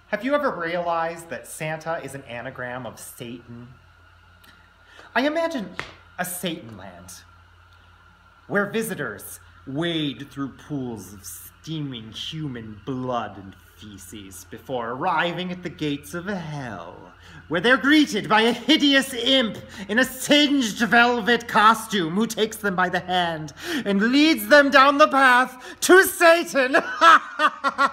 Have you ever realized that Santa is an anagram of Satan? I imagine a Satan land, where visitors wade through pools of steaming human blood and feces before arriving at the gates of hell, where they're greeted by a hideous imp in a singed velvet costume who takes them by the hand and leads them down the path to Satan.